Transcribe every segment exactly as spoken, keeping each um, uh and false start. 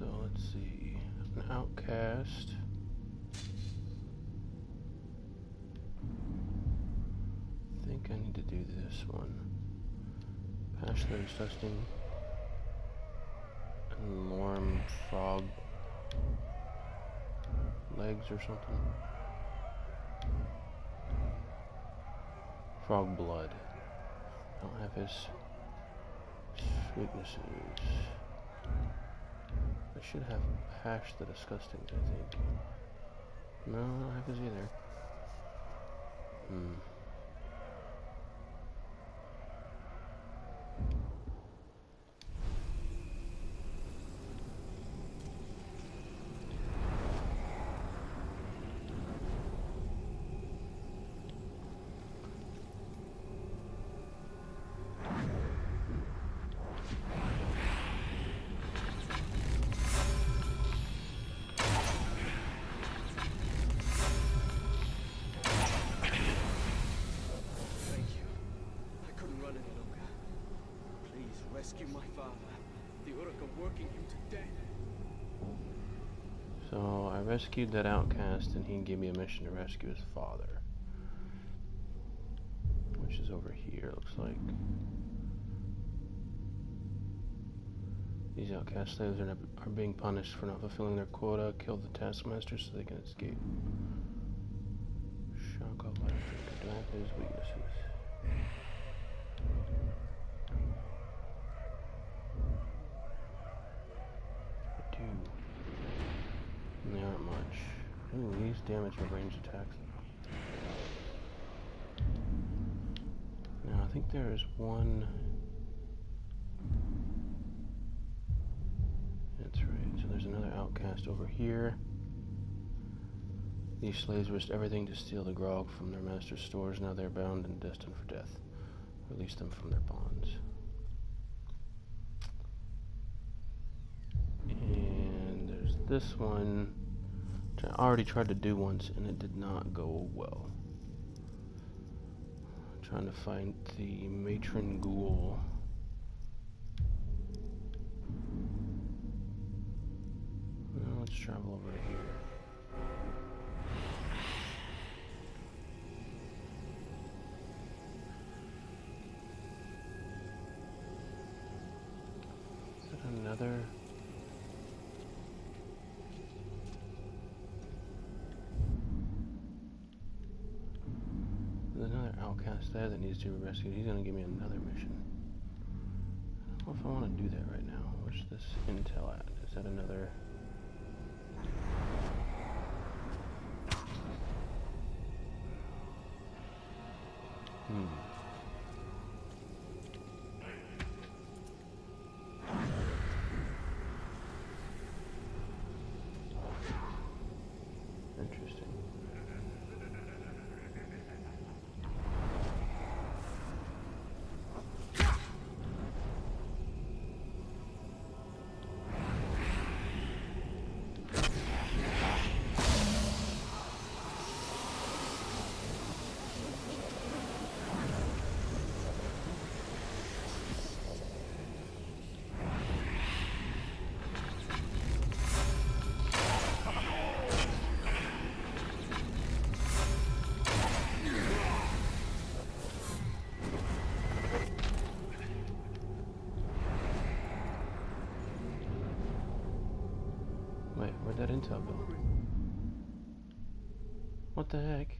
So let's see. An outcast. I think I need to do this one. Patch the disgusting and Lorm frog legs or something. Frog blood. I don't have his weaknesses. I should have Patch the Disgusting, I think. No, I don't have his either. Hmm. Rescue my father. The Uruk are working him to death. So I rescued that outcast and he gave me a mission to rescue his father. Which is over here, looks like. These outcast slaves are, are being punished for not fulfilling their quota. Kill the taskmaster so they can escape. Shock off life to damp his weaknesses. And they aren't much. Ooh, these damage my ranged attacks. Now I think there is one. That's right. So there's another outcast over here. These slaves risked everything to steal the grog from their master's stores. Now they're bound and destined for death. Release them from their bonds. And there's this one, which I already tried to do once and it did not go well. I'm trying to find the matron ghoul. Well, let's travel over to here. Is that another? There's another outcast there that needs to be rescued. He's gonna give me another mission. I don't know if I want to do that right now. Where's this intel at? Is that another? Hmm. Interesting. Wait, where'd that intel go? What the heck?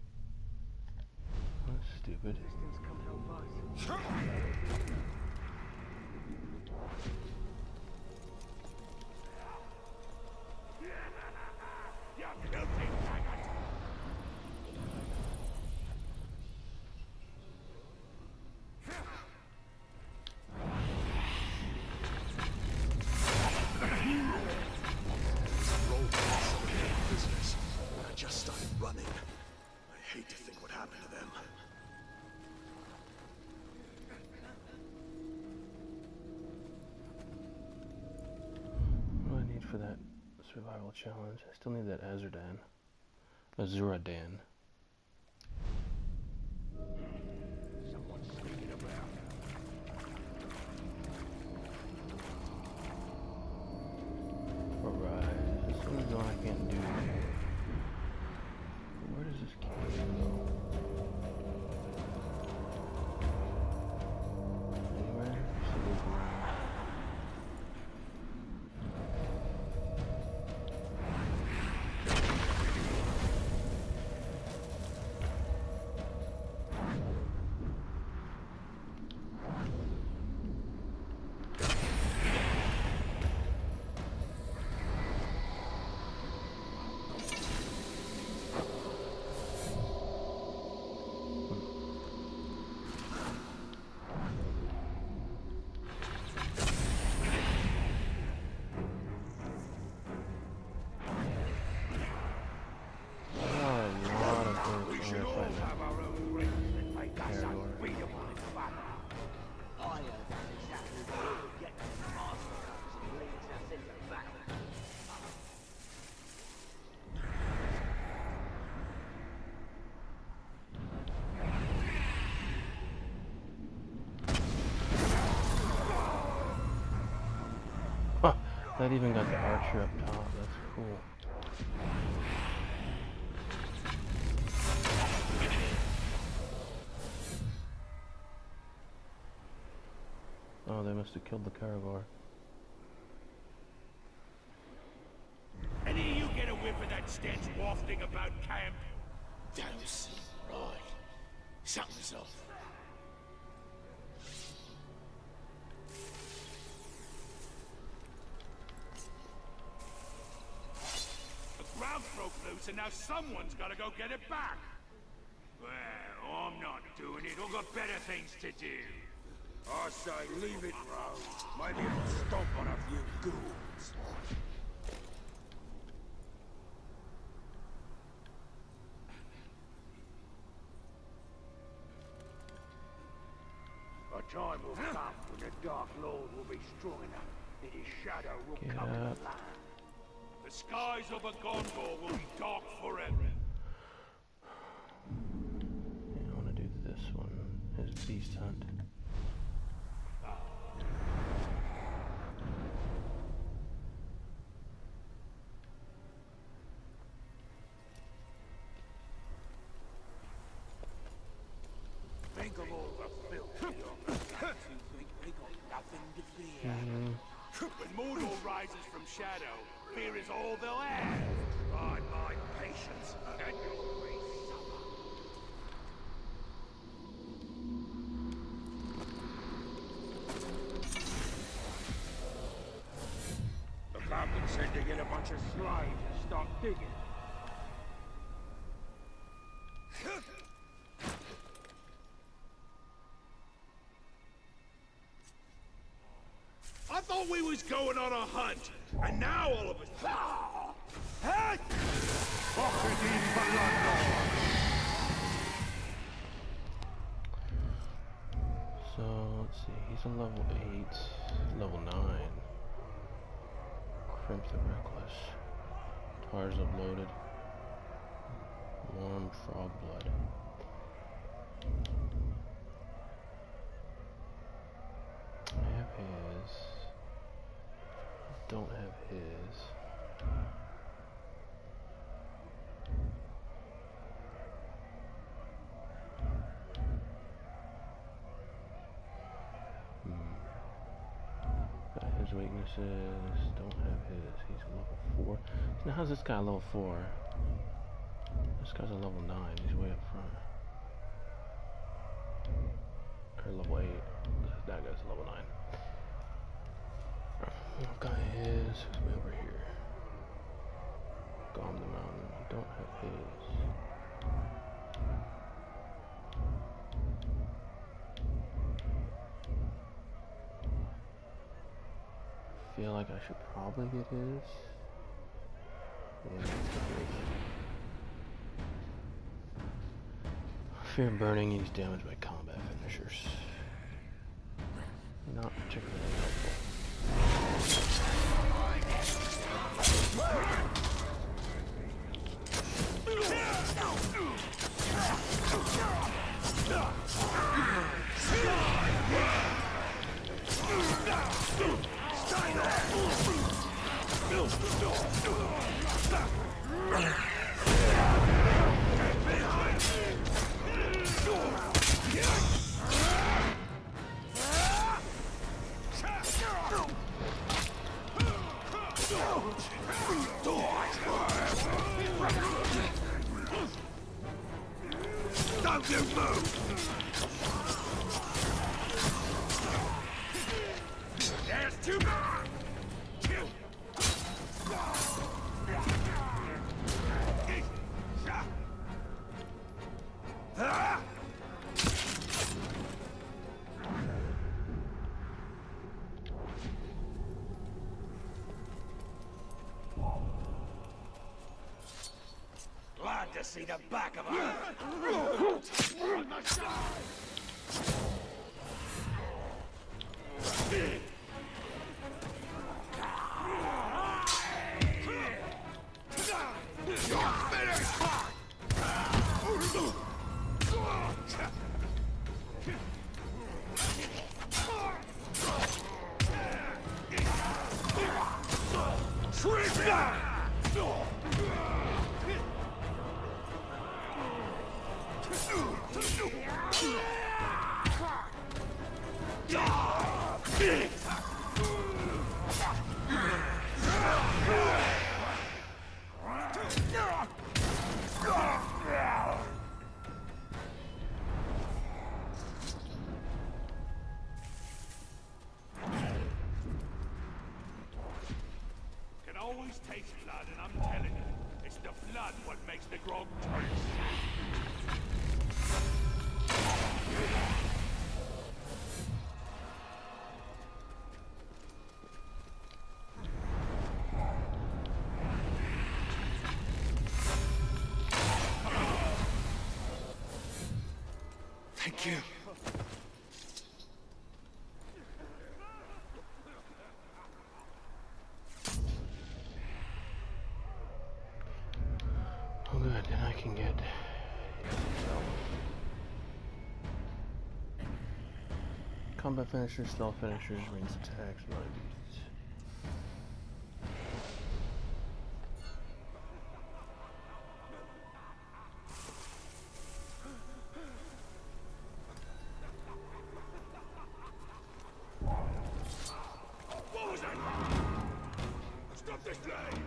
That's stupid. For that survival challenge, I still need that Azuradan. Azuradan. Someone's sneaking around. That even got the archer up top. That's cool. Oh, they must have killed the Caragor. Any of you get a whiff of that stench wafting about camp? Dose. Right. Something's off. The ground broke loose and now someone's gotta go get it back. Well, I'm not doing it. I've got better things to do. I say leave it, bro. Maybe it'll stomp on a few ghouls. A time will come when the Dark Lord will be strong enough that his shadow will Get come up. to land. The skies over Gondor will be dark forever. Yeah, I want to do this one. His beast hunt. Think of all the filth on the planet. You think we got nothing to fear? Mm, When Mordor rises from shadow, fear is all they'll have. Try my patience, and you'll be suffer. The captain said to get a bunch of slaves and start digging. I thought we was going on a hunt, and now all of us... Ah! Hey! so, let's see. He's a level eight. Level nine. Crimp the Reckless. Tars uploaded. Warm Frog Blood. I have his. Don't have his. Hmm. Got his weaknesses. Don't have his. He's a level four. Now how's this guy level four? This guy's a level nine. He's way up front. Or level eight. That guy's level nine. What guy is? Who's way over here? Gom the Mountain. I don't have his. I feel like I should probably get his. Yeah, let's get his. Fear Burning, he's damaged by combat finishers. Not particularly helpful. Don't you move! There's two more! Glad to see the back of her. On my side. You're finished. Can always taste blood, and I'm telling you, it's the blood what makes the grog taste. Thank you. Oh good, then I can get combat finishers, stealth finishers, ranged attacks, mind beasts. What was that? Stop this train!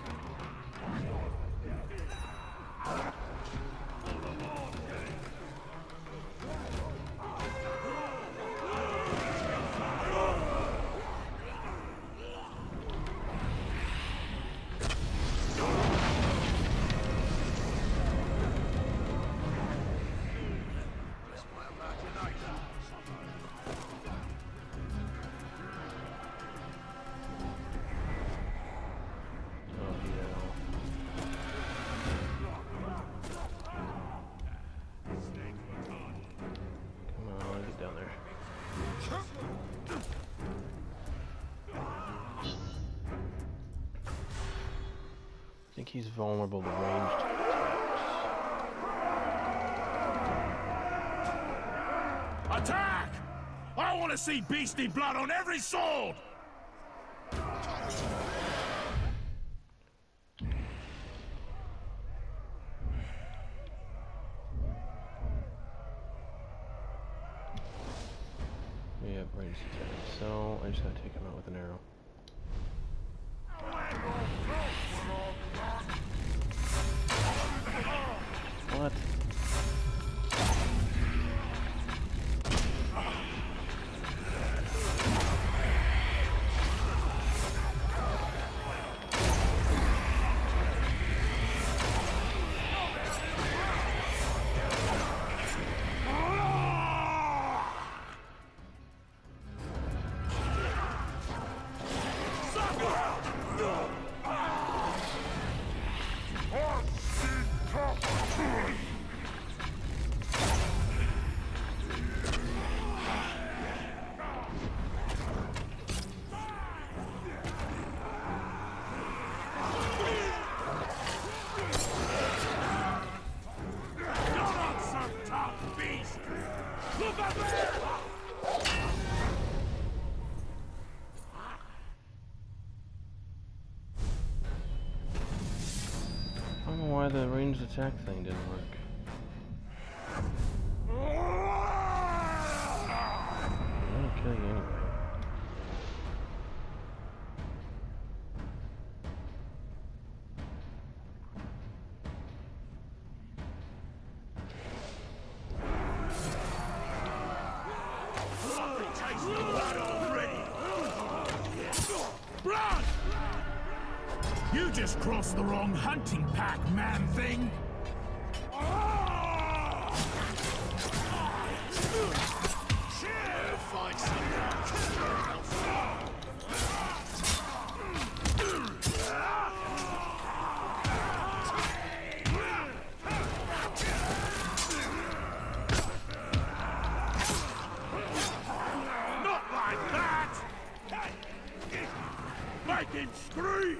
I think he's vulnerable to ranged attacks. Attack! I want to see beastie blood on every sword! Yeah, ranged attacks. So I just gotta take him out with an arrow. What? I don't know why the ranged attack thing didn't work. I'm gonna kill you anyway. Blood! You just crossed the wrong hunting pack, man thing! I'll find someone. Not like that! Make him scream!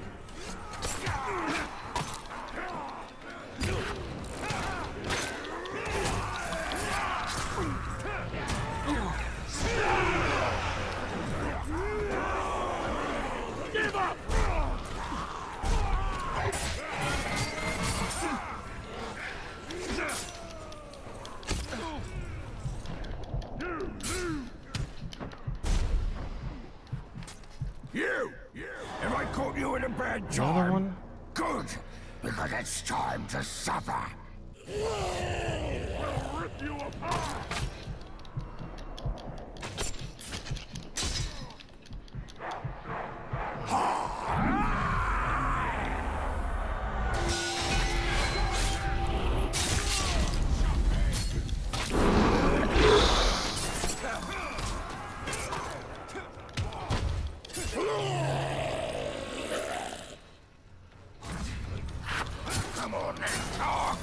Give up! Another one? Good, because it's time to suffer. We'll rip you apart. Come on, let's talk.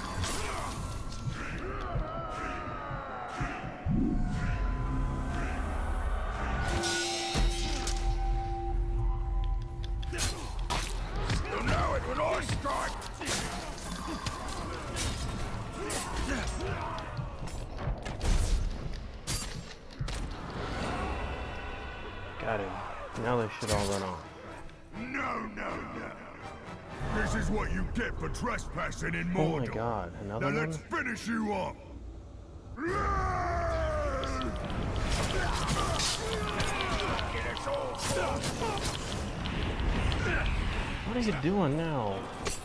You know it when I strike. Got him. Now they should all run off. No, no, no. This is what you get for trespassing in Oh my Mordor. god, another Now one? let's finish you up. What are you doing now?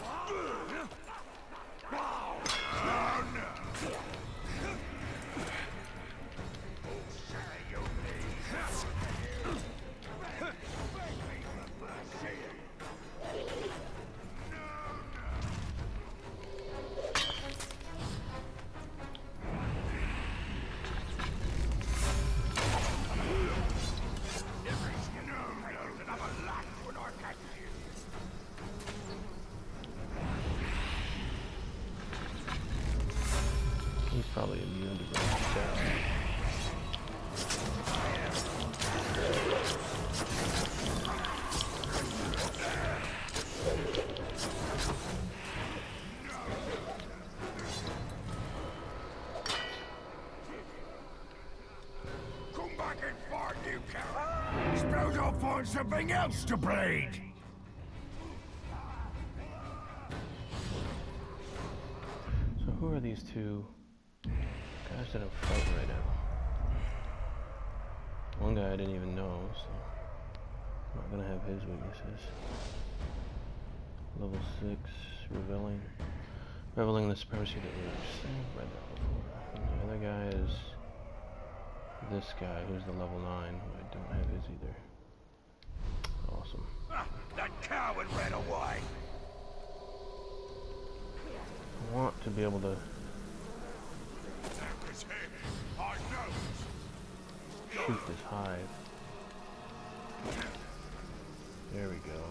He's probably immune to running down. Come back and fight, you coward. Suppose I'll find something else to bleed. So who are these two guys that are fighting right now? One guy I didn't even know, so I'm not gonna have his weaknesses. Level six, revealing, reveling the supremacy that we've seen by that before. And the other guy is this guy, who's the level nine. Who I don't have his either. Awesome. Ah, that coward ran away. I want to be able to That was him. I know. shoot this hive. There we go.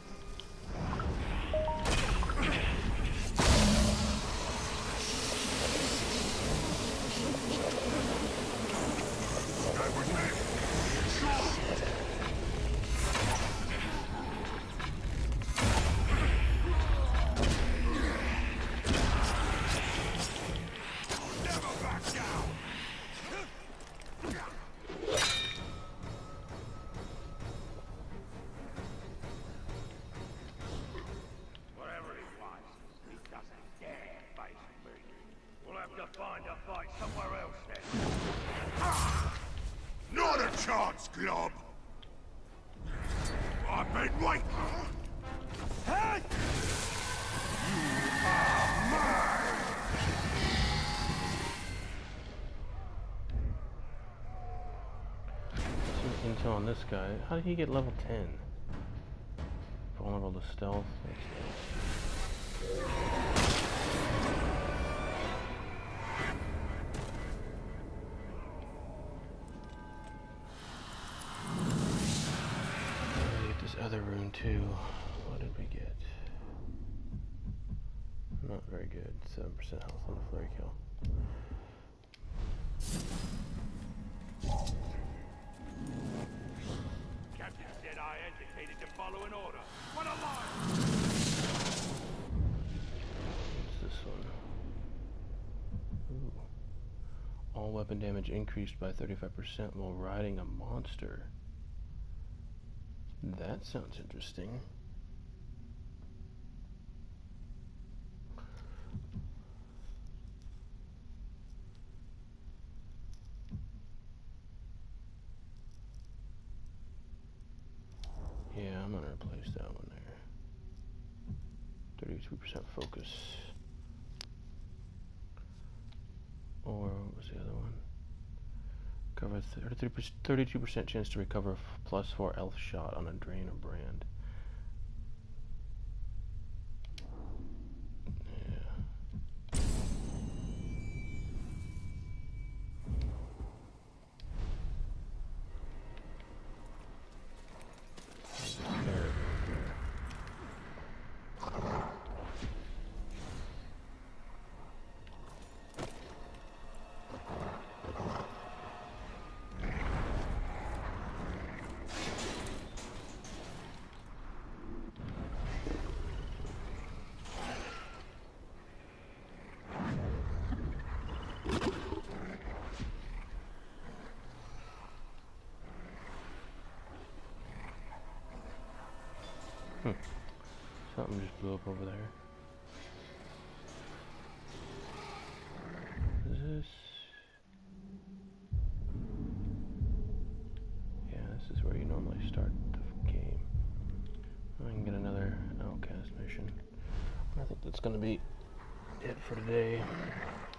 That was him. Never back down. Whatever he wants, he doesn't dare face me. We'll have to find a fight somewhere else then. Not a chance, Glob! I've been waiting! Hey! You are mine! Some intel on this guy. How did he get level ten? Vulnerable to stealth. That's Get this other rune too. What did we get? Not very good. seven percent health on the flurry kill. Captain said I hesitated to follow an order. What a lie! What's this one? Ooh. All weapon damage increased by thirty-five percent while riding a monster. That sounds interesting. Yeah, I'm gonna replace that one there. thirty-two percent focus. Or what was the other one? Cover thirty-two percent chance to recover f plus four elf shot on a drain or brand. Yeah. Hmm. Something just blew up over there. Is this? Yeah, this is where you normally start the game. I can get another Outcast mission. I think that's gonna be it for today.